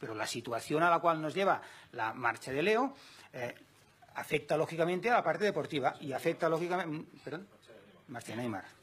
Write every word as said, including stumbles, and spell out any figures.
pero la situación a la cual nos lleva la marcha de Leo eh, afecta lógicamente a la parte deportiva y afecta lógicamente... Perdón, marcha de Neymar.